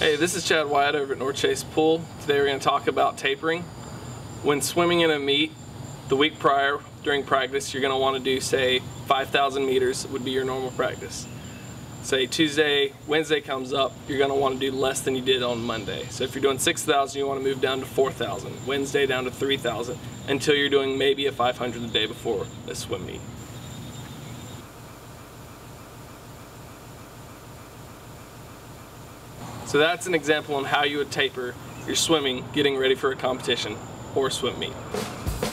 Hey, this is Chad Wyatt over at North Chase Pool. Today we're going to talk about tapering. When swimming in a meet, the week prior during practice, you're going to want to do, say, 5,000 meters would be your normal practice. Say Wednesday comes up, you're going to want to do less than you did on Monday. So if you're doing 6,000, you want to move down to 4,000. Wednesday down to 3,000 until you're doing maybe a 500 the day before a swim meet. So that's an example on how you would taper your swimming getting ready for a competition or swim meet.